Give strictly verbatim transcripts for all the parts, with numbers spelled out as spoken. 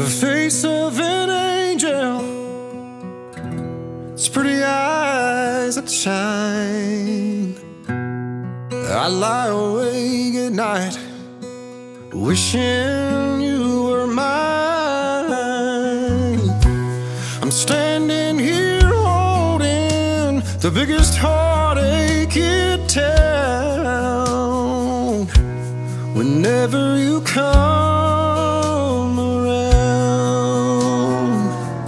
the face of an angel, its pretty eyes that shine. I lie awake at night wishing you were mine. I'm standing here holding the biggest heartache in town. Whenever you come around,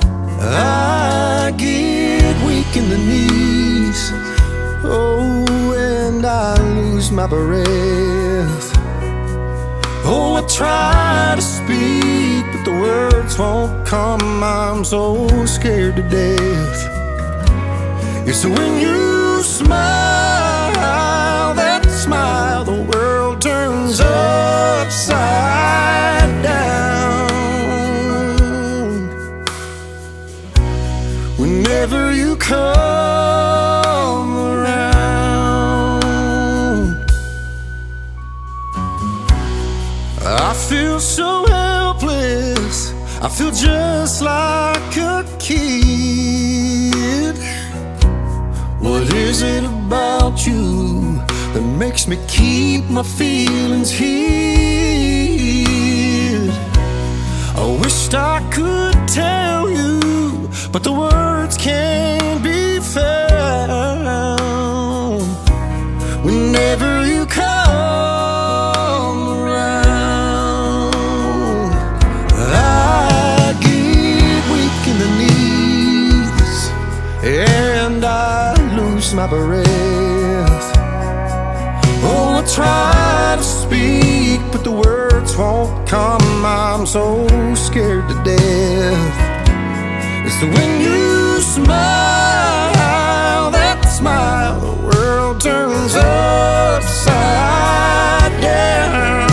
I get weak in the knees, oh, and I lose my breath. Oh, I try to speak, but the words won't come. I'm so scared to death. It's when you smile, that smile, the world turns upside down. Whenever you come around, I feel so helpless, I feel just like a kid. What is it about you that makes me keep my feelings hid? I wished I could tell you, but the words can't be found. Whenever you come around, I get weak in the knees, and I lose my breath. Oh, I try to speak, but the words won't come. I'm so scared to death. It's when you smile, that smile, the world turns upside down.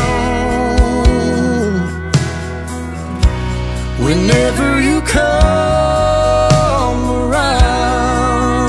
Whenever you come around,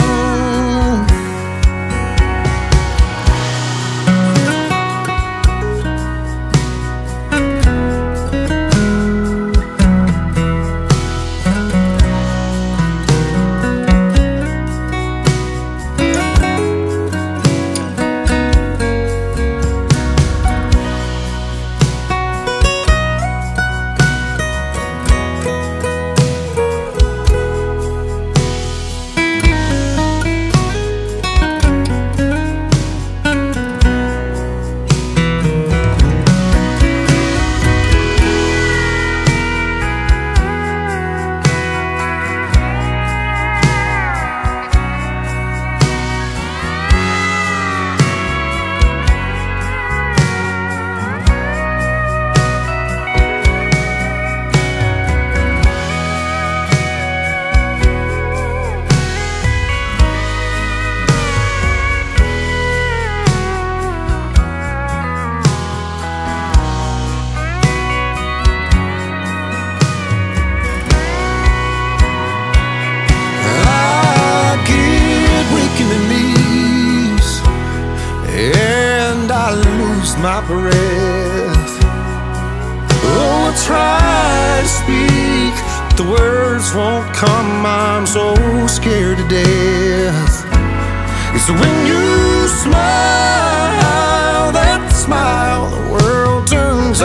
my breath. Oh, I try to speak, but the words won't come. I'm so scared to death. It's when you smile, that smile, the world turns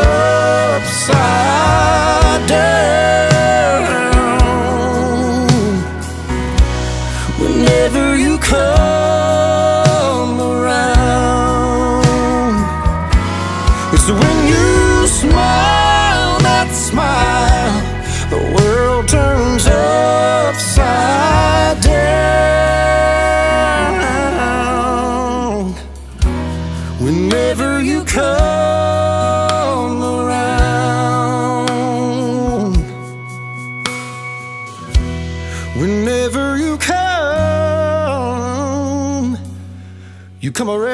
upside down. Whenever you come around, it's when you smile, that smile, the world turns upside down. Whenever you come around, whenever you come, you come around.